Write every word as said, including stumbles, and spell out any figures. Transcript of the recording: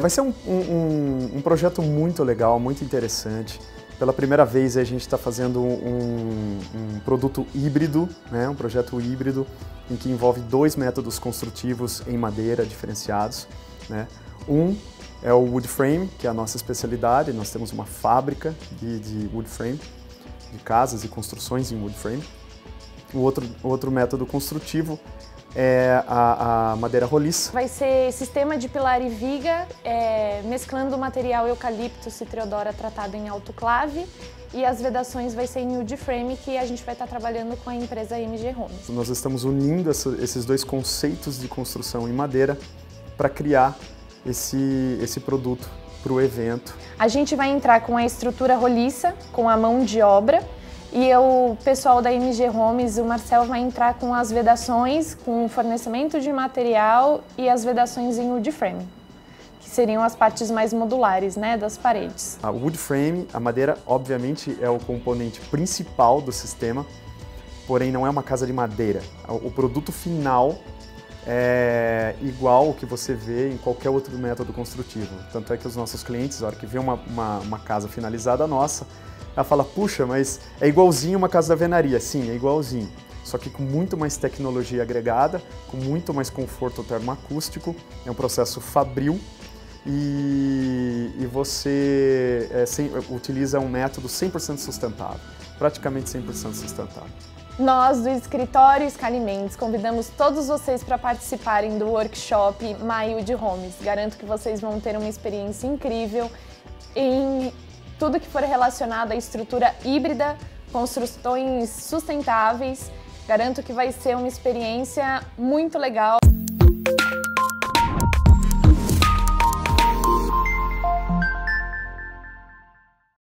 vai ser um, um, um projeto muito legal, muito interessante. Pela primeira vez a gente está fazendo um, um produto híbrido, né? Um projeto híbrido em que envolve dois métodos construtivos em madeira diferenciados, né? Um é o wood frame, que é a nossa especialidade. Nós temos uma fábrica de, de wood frame, de casas e construções em wood frame. O outro, outro método construtivo é a, a madeira roliça. Vai ser sistema de pilar e viga, é, mesclando o material eucalipto citriodora tratado em autoclave, e as vedações vai ser em wood frame, que a gente vai estar trabalhando com a empresa M G Homes. Nós estamos unindo essa, esses dois conceitos de construção em madeira para criar esse, esse produto para o evento. A gente vai entrar com a estrutura roliça, com a mão de obra, e o pessoal da M G Homes, o Marcel, vai entrar com as vedações, com o fornecimento de material e as vedações em wood frame, que seriam as partes mais modulares, né, das paredes. A wood frame, a madeira, obviamente, é o componente principal do sistema, porém não é uma casa de madeira. O produto final é igual ao que você vê em qualquer outro método construtivo. Tanto é que os nossos clientes, na hora que vê uma, uma, uma casa finalizada nossa, ela fala, puxa, mas é igualzinho uma casa da alvenaria. Sim, é igualzinho. Só que com muito mais tecnologia agregada, com muito mais conforto termoacústico. É um processo fabril e, e você é, sem, utiliza um método cem por cento sustentável. Praticamente cem por cento sustentável. Nós, do Escritório Scali Mendes, convidamos todos vocês para participarem do workshop My Wood Homes. Garanto que vocês vão ter uma experiência incrível em tudo que for relacionado à estrutura híbrida, construções sustentáveis. Garanto que vai ser uma experiência muito legal.